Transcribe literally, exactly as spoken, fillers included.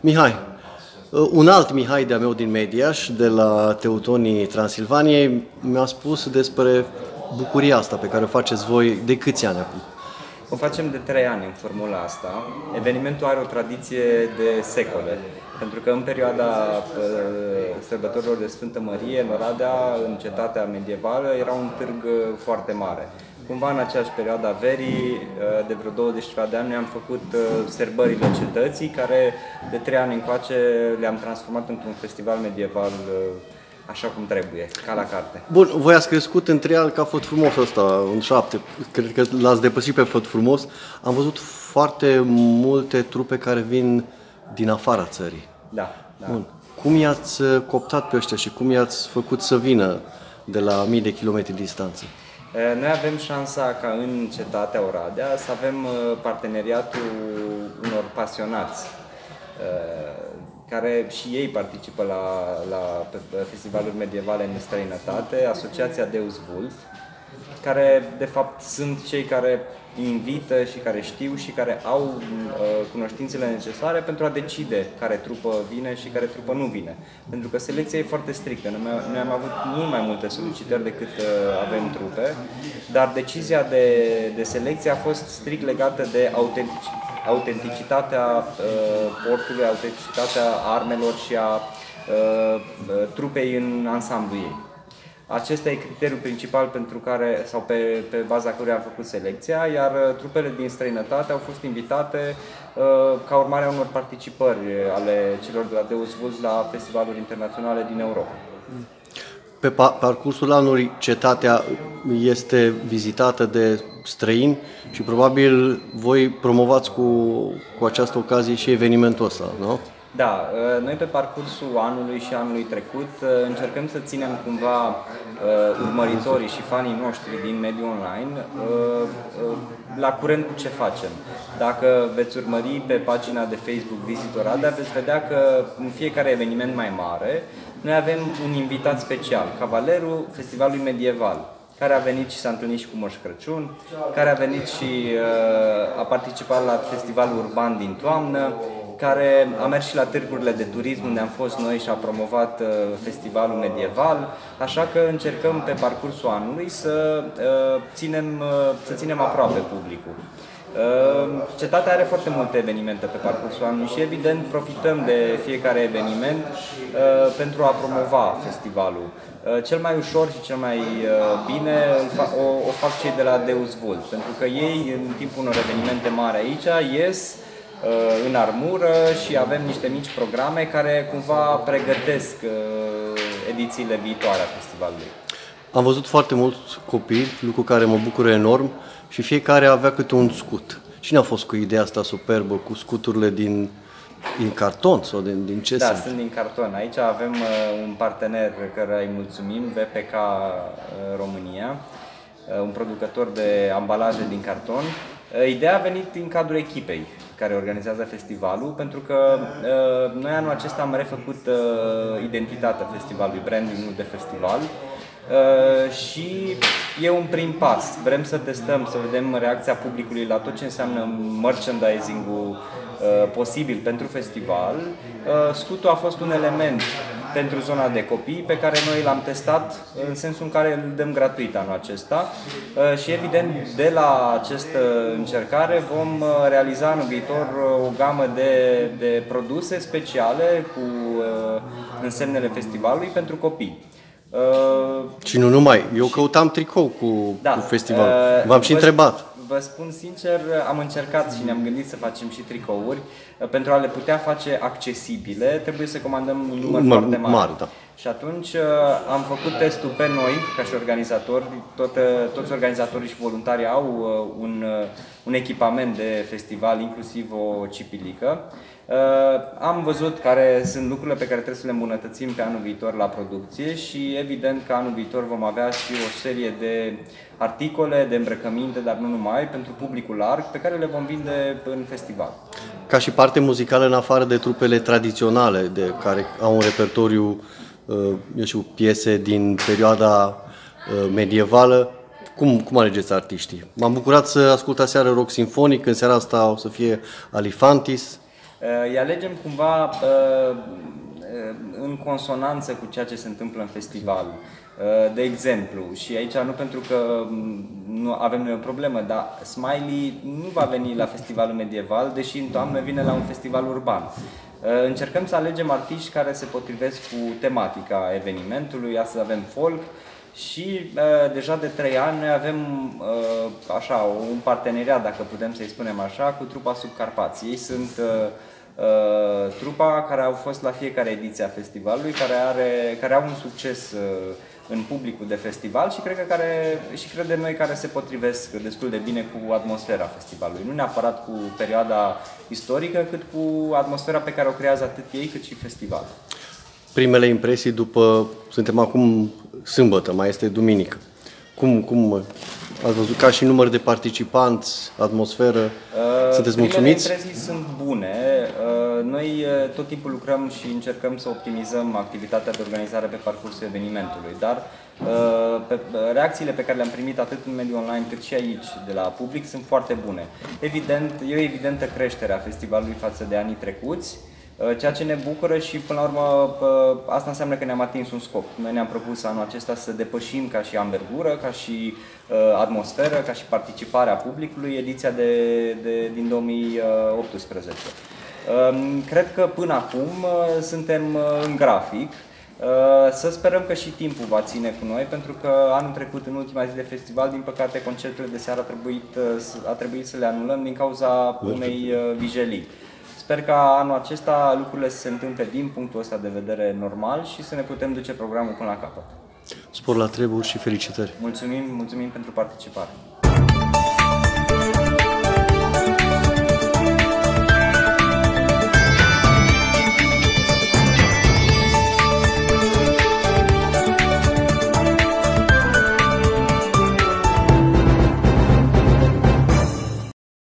Mihai, un alt Mihai de-a meu din Mediaș, de la Teutonii Transilvaniei, mi-a spus despre bucuria asta pe care o faceți voi de câți ani acum? O facem de trei ani în formula asta. Evenimentul are o tradiție de secole, pentru că în perioada sărbătorilor de Sfântă Mărie, în Oradea, în cetatea medievală, era un târg foarte mare. Cumva în aceeași perioadă a verii, de vreo douăzeci de ani, ne-am făcut sărbările cetății, care de trei ani încoace le-am transformat într-un festival medieval așa cum trebuie, ca la carte. Bun, voi ați crescut în trial ca Făt Frumos ăsta, în șapte. Cred că l-ați depășit pe Făt Frumos. Am văzut foarte multe trupe care vin din afara țării. Da, da. Bun. Cum i-ați cooptat pe ăștia și cum i-ați făcut să vină de la mii de kilometri distanță? Noi avem șansa ca în cetatea Oradea să avem parteneriatul unor pasionați care și ei participă la, la festivaluri medievale în străinătate, Asociația Deus Vult, care de fapt sunt cei care invită și care știu și care au uh, cunoștințele necesare pentru a decide care trupă vine și care trupă nu vine. Pentru că selecția e foarte strictă. Noi am avut mult mai multe solicitări decât uh, avem trupe, dar decizia de, de selecție a fost strict legată de autentici, autenticitatea uh, portului, autenticitatea armelor și a uh, trupei în ansamblu ei. Acesta e criteriul principal pentru care, sau pe, pe baza căruia am făcut selecția, iar trupele din străinătate au fost invitate uh, ca urmare a unor participări ale celor de la Deus Vult la festivaluri internaționale din Europa. Pe parcursul anului, cetatea este vizitată de străini și probabil voi promovați cu, cu această ocazie și evenimentul ăsta, nu? Da, noi pe parcursul anului și anului trecut încercăm să ținem cumva urmăritorii și fanii noștri din mediul online la curent cu ce facem. Dacă veți urmări pe pagina de Facebook Visit Oradea, veți vedea că în fiecare eveniment mai mare noi avem un invitat special, cavalerul Festivalului Medieval, care a venit și s-a întâlnit și cu Moș Crăciun, care a venit și uh, a participat la festivalul urban din toamnă, care a mers și la târgurile de turism unde am fost noi și a promovat uh, festivalul medieval, așa că încercăm pe parcursul anului să, uh, ținem, uh, să ținem aproape publicul. Cetatea are foarte multe evenimente pe parcursul anului și evident profităm de fiecare eveniment pentru a promova festivalul. Cel mai ușor și cel mai bine o, o fac cei de la Deus Vult, pentru că ei în timpul unor evenimente mari aici ies în armură și avem niște mici programe care cumva pregătesc edițiile viitoare a festivalului. Am văzut foarte mulți copii, lucru care mă bucură enorm, și fiecare avea câte un scut. Cine a fost cu ideea asta superbă, cu scuturile din, din carton sau din, din ce Da, sunt? sunt din carton. Aici avem uh, un partener căruia îi mulțumim, V P K uh, România, uh, un producător de ambalaje din carton. Uh, ideea a venit din cadrul echipei care organizează festivalul, pentru că uh, noi anul acesta am refăcut uh, identitatea festivalului, branding-ul de festival. Uh, și e un prim pas. Vrem să testăm, să vedem reacția publicului la tot ce înseamnă merchandising-ul uh, posibil pentru festival. Uh, scutul a fost un element pentru zona de copii pe care noi l-am testat în sensul în care îl dăm gratuit anul acesta uh, și evident de la această încercare vom uh, realiza în viitor uh, o gamă de, de produse speciale cu uh, însemnele festivalului pentru copii. Uh, și nu numai, eu și... căutam tricou cu, da, cu festivalul, uh, v-am și vă, întrebat. Vă spun sincer, am încercat și ne-am gândit să facem și tricouri. Pentru a le putea face accesibile, trebuie să comandăm un număr Mă, foarte mare. mare da. Și atunci am făcut testul pe noi, ca și organizatori. Tot, toți organizatorii și voluntarii au un, un echipament de festival, inclusiv o cipilică. Am văzut care sunt lucrurile pe care trebuie să le îmbunătățim pe anul viitor la producție și evident că anul viitor vom avea și o serie de articole, de îmbrăcăminte, dar nu numai, pentru publicul larg, pe care le vom vinde în festival. Ca și parte muzicală, în afară de trupele tradiționale, de care au un repertoriu, eu știu, piese din perioada medievală, cum, cum alegeți artiștii? M-am bucurat să ascult aseară rock sinfonic, în seara asta o să fie Alifantis. Îi alegem cumva în consonanță cu ceea ce se întâmplă în festival. De exemplu, și aici nu pentru că nu avem noi o problemă, dar Smiley nu va veni la festivalul medieval, deși în toamnă vine la un festival urban. Încercăm să alegem artiști care se potrivesc cu tematica evenimentului. Astăzi avem folk și deja de trei ani noi avem așa, un parteneriat, dacă putem să-i spunem așa, cu trupa Subcarpați. Ei sunt trupa care au fost la fiecare ediție a festivalului, care, are, care au un succes în publicul de festival și cred că care, și credem noi care se potrivesc destul de bine cu atmosfera festivalului. Nu neapărat cu perioada istorică, cât cu atmosfera pe care o creează atât ei cât și festivalul. Primele impresii după, suntem acum sâmbătă, mai este duminică. Cum, cum ați văzut ca și număr de participanți, atmosferă? Uh, Sunteți mulțumiți? Primele impresii sunt bune. Uh, noi tot timpul lucrăm și încercăm să optimizăm activitatea de organizare pe parcursul evenimentului, dar uh, pe, reacțiile pe care le-am primit atât în mediul online cât și aici de la public sunt foarte bune. Evident, e o evidentă creștere a festivalului față de anii trecuți, ceea ce ne bucură și până la urmă asta înseamnă că ne-am atins un scop. Noi ne-am propus anul acesta să depășim ca și anvergură, ca și atmosferă, ca și participarea publicului ediția de, de, din două mii optsprezece. Cred că până acum suntem în grafic. Să sperăm că și timpul va ține cu noi, pentru că anul trecut, în ultima zi de festival, din păcate, concerturile de seară a trebuit, a trebuit să le anulăm din cauza unei vijelii. Sper ca anul acesta lucrurile să se întâmple din punctul ăsta de vedere normal și să ne putem duce programul până la capăt. Spor la treburi și felicitări! Mulțumim, mulțumim pentru participare!